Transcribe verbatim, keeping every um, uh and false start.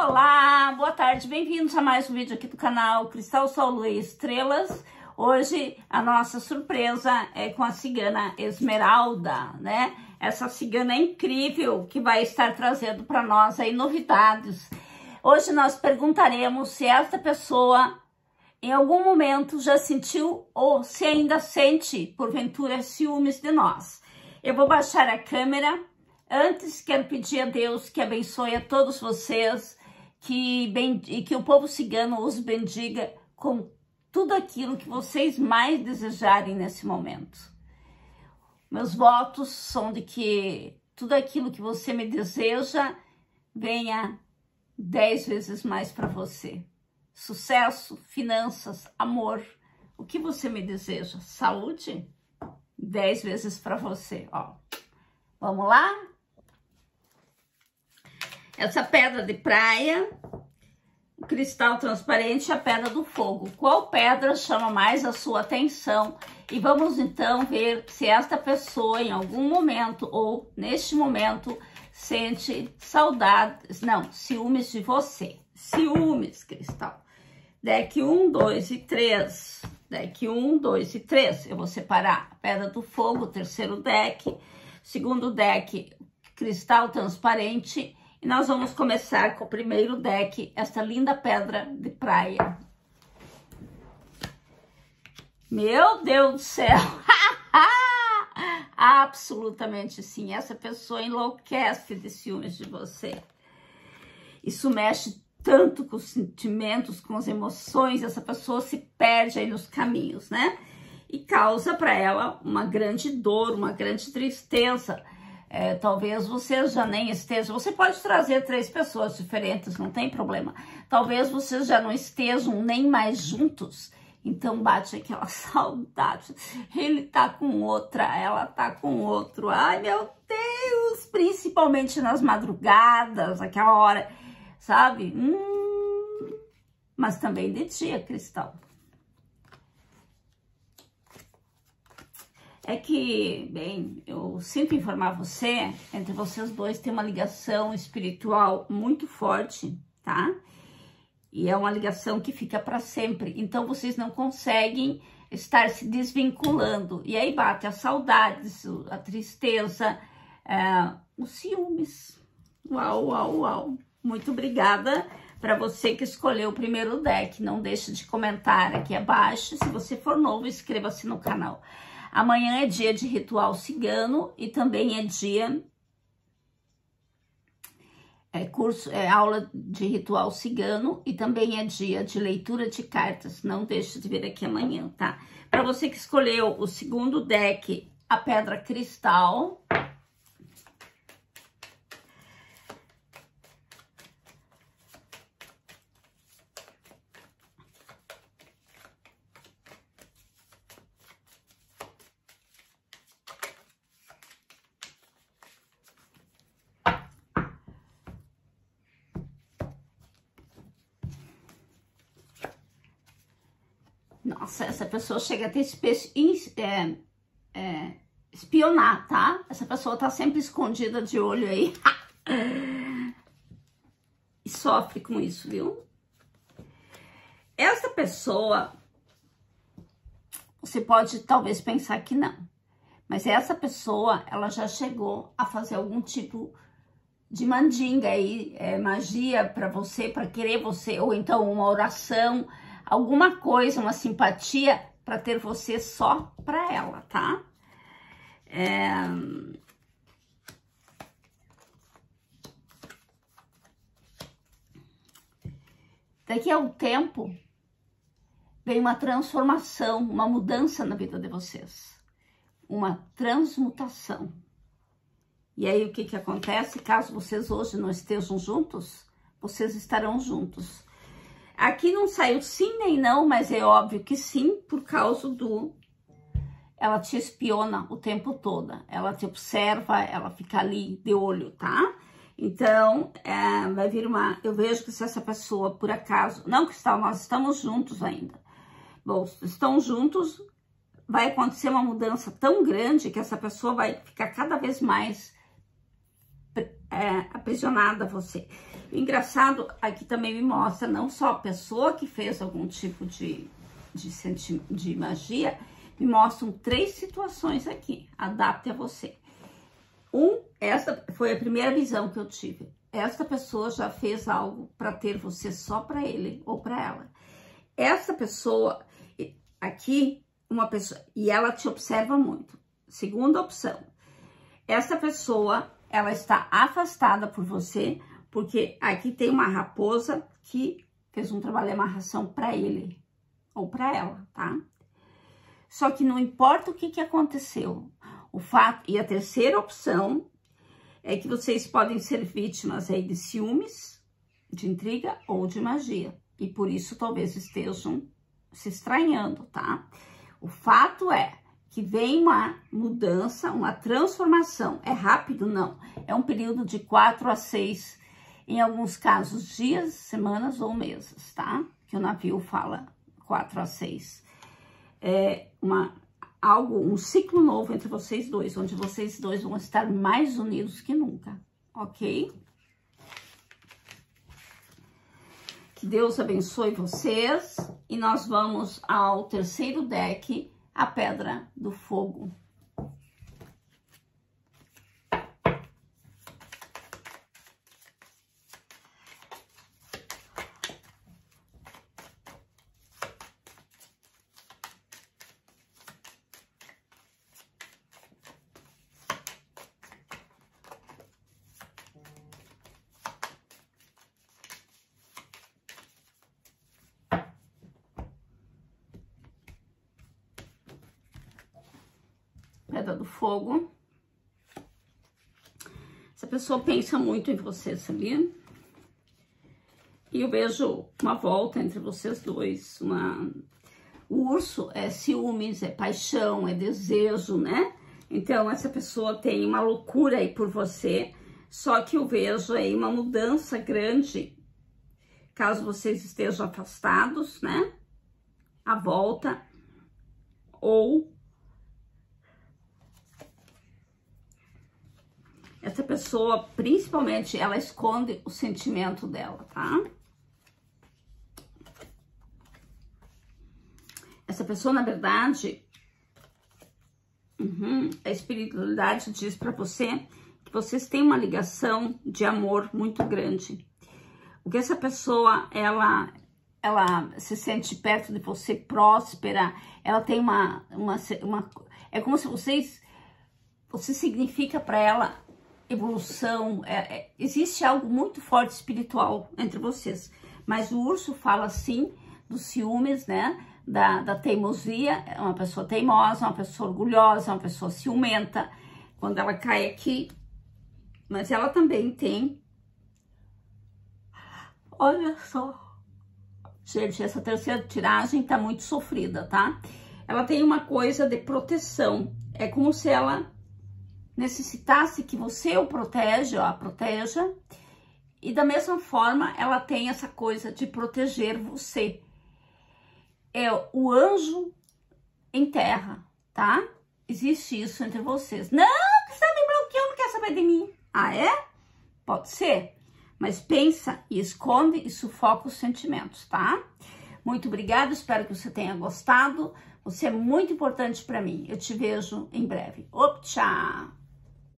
Olá, boa tarde, bem-vindos a mais um vídeo aqui do canal Cristal, Sol, Lua e Estrelas. Hoje a nossa surpresa é com a cigana Esmeralda, né? Essa cigana incrível que vai estar trazendo para nós aí novidades. Hoje nós perguntaremos se esta pessoa em algum momento já sentiu ou se ainda sente, porventura, ciúmes de nós. Eu vou baixar a câmera. Antes, quero pedir a Deus que abençoe a todos vocês, que, bem, e que o povo cigano os bendiga com tudo aquilo que vocês mais desejarem nesse momento. Meus votos são de que tudo aquilo que você me deseja venha dez vezes mais para você. Sucesso, finanças, amor, o que você me deseja? Saúde? Dez vezes para você, ó. Vamos lá? Essa pedra de praia, o cristal transparente e a pedra do fogo. Qual pedra chama mais a sua atenção? E vamos então ver se esta pessoa em algum momento ou neste momento sente saudades, não, ciúmes de você. Ciúmes, cristal. Deck um, dois e três. Deck um, dois e três. Eu vou separar a pedra do fogo, o terceiro deck. Segundo deck, cristal transparente. E nós vamos começar com o primeiro deck, esta linda pedra de praia. Meu Deus do céu! Absolutamente sim, essa pessoa enlouquece de ciúmes de você. Isso mexe tanto com os sentimentos, com as emoções, essa pessoa se perde aí nos caminhos, né? E causa para ela uma grande dor, uma grande tristeza. É, talvez vocês já nem estejam, você pode trazer três pessoas diferentes, não tem problema. Talvez vocês já não estejam nem mais juntos, então bate aquela saudade. Ele tá com outra, ela tá com outro. Ai, meu Deus! Principalmente nas madrugadas, aquela hora, sabe? Hum, mas também de dia, cristal. É que, bem, eu sinto informar você, entre vocês dois tem uma ligação espiritual muito forte, tá? E é uma ligação que fica para sempre, então vocês não conseguem estar se desvinculando. E aí bate a saudade, a tristeza, é, os ciúmes. Uau, uau, uau. Muito obrigada para você que escolheu o primeiro deck. Não deixe de comentar aqui abaixo. Se você for novo, inscreva-se no canal. Amanhã é dia de ritual cigano e também é dia, é curso, é aula de ritual cigano e também é dia de leitura de cartas. Não deixe de vir aqui amanhã, tá? Para você que escolheu o segundo deck, a pedra cristal. Nossa, essa pessoa chega a ter é, é, espionar, tá? Essa pessoa tá sempre escondida de olho aí. E sofre com isso, viu? Essa pessoa, você pode talvez pensar que não. Mas essa pessoa, ela já chegou a fazer algum tipo de mandinga aí, é, magia pra você, pra querer você, ou então uma oração, alguma coisa, uma simpatia para ter você só para ela, tá? É... Daqui a um tempo, vem uma transformação, uma mudança na vida de vocês. Uma transmutação. E aí, o que que acontece? Caso vocês hoje não estejam juntos, vocês estarão juntos. Aqui não saiu sim nem não, mas é óbvio que sim, por causa do... Ela te espiona o tempo todo, ela te observa, ela fica ali de olho, tá? Então, é, vai vir uma... Eu vejo que se essa pessoa, por acaso... Não, Cristal, nós estamos juntos ainda. Bom, estão juntos, vai acontecer uma mudança tão grande que essa pessoa vai ficar cada vez mais é, aprisionada a você. O engraçado aqui também me mostra não só a pessoa que fez algum tipo de, de, senti de magia, me mostram três situações aqui. Adapte a você. Um, essa foi a primeira visão que eu tive. Esta pessoa já fez algo para ter você só para ele ou para ela. Essa pessoa aqui, uma pessoa, e ela te observa muito. Segunda opção, essa pessoa, ela está afastada por você, porque aqui tem uma raposa que fez um trabalho de amarração para ele ou para ela, tá? Só que não importa o que, que aconteceu, o fato, e a terceira opção é que vocês podem ser vítimas aí de ciúmes, de intriga ou de magia. E por isso talvez estejam se estranhando, tá? O fato é que vem uma mudança, uma transformação. É rápido? Não. É um período de quatro a seis, em alguns casos, dias, semanas ou meses, tá? Que o navio fala quatro a seis. É uma, algo, um ciclo novo entre vocês dois, onde vocês dois vão estar mais unidos que nunca, ok? Que Deus abençoe vocês. E nós vamos ao terceiro deck, a Pedra do Fogo. Pedra do Fogo. Essa pessoa pensa muito em você, sabia? E eu vejo uma volta entre vocês dois. Uma... O urso é ciúmes, é paixão, é desejo, né? Então, essa pessoa tem uma loucura aí por você. Só que eu vejo aí uma mudança grande, caso vocês estejam afastados, né? A volta. Ou... essa pessoa, principalmente, ela esconde o sentimento dela, tá? Essa pessoa, na verdade, uhum, a espiritualidade diz pra você que vocês têm uma ligação de amor muito grande. O que essa pessoa, ela, ela se sente perto de você, próspera, ela tem uma... uma, uma é como se vocês... Você significa pra ela... evolução, é, é, existe algo muito forte espiritual entre vocês, mas o urso fala sim dos ciúmes, né, da, da teimosia, é uma pessoa teimosa, uma pessoa orgulhosa, uma pessoa ciumenta, quando ela cai aqui, mas ela também tem, olha só, gente, essa terceira tiragem tá muito sofrida, tá? Ela tem uma coisa de proteção, é como se ela necessitasse que você o proteja, ou a proteja, e da mesma forma ela tem essa coisa de proteger você. É o anjo em terra, tá? Existe isso entre vocês. Não, que está me bloqueando, não quer saber de mim. Ah, é? Pode ser. Mas pensa e esconde e sufoca os sentimentos, tá? Muito obrigada, espero que você tenha gostado. Você é muito importante para mim. Eu te vejo em breve. Op, tchau!